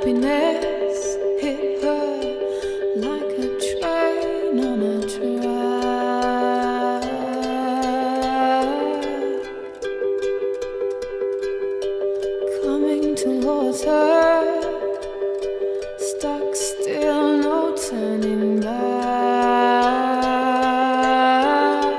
happiness hit her like a train on a track. Coming towards her, stuck still, no turning back.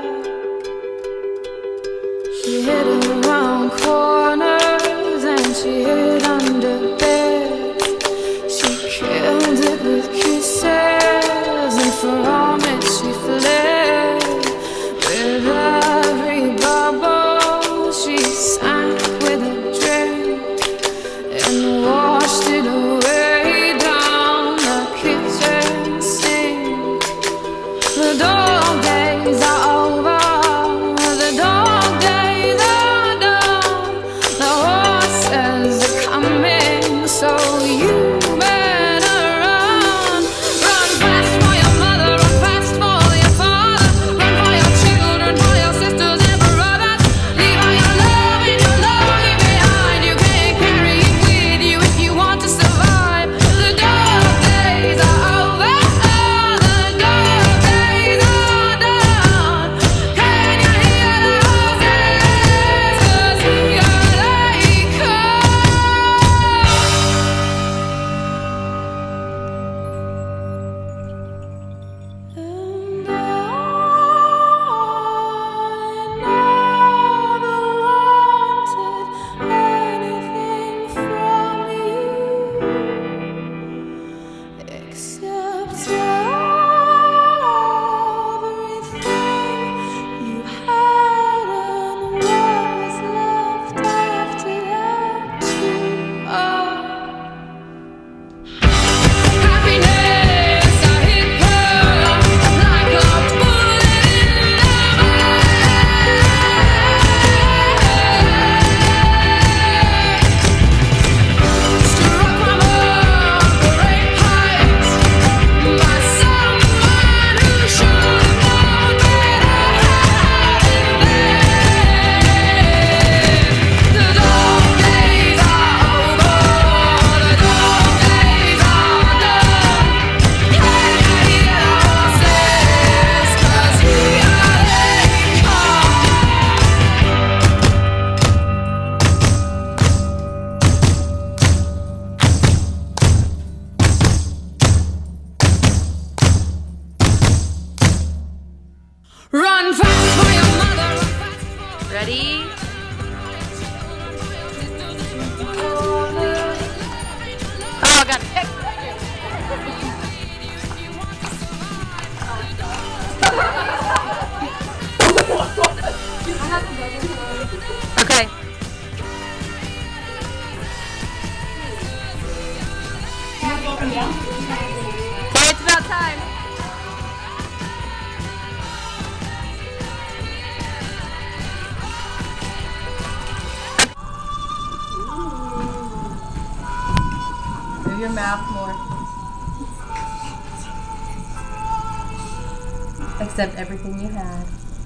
She hid around corners and she hid under beds. She killed it with kisses, and from it she fled. With every bubble she sank with a drink and washed it away down the kitchen sink. The dog days are over. The dog days are done. The horses are coming, so you better run. Run fast for your mother, run fast for your father, run for your children, for your sisters and brothers. Leave all your love and your longing behind. You can't carry it with you if you want to survive. The dog days are over. The dog days are done. Can you hear the horses? 'Cause here they come. And I never wanted anything from you except everything you had and what was left after that too. Happiness, I hit her like a bullet in the back. Struck from a great height by someone who should have known better. The dog days are over. The dog days are done. Can you hear the horses? 'Cause here they come. Run fast for your mother, run fast for Ready? Oh, I got picked. Okay. Okay, it's about time. Move your mouth more. Accept everything you had.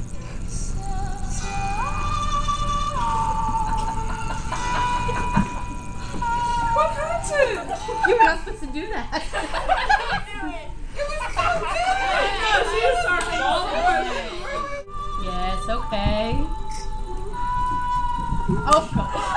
What happened? You were not supposed to do that. Yes, okay. Oh, God.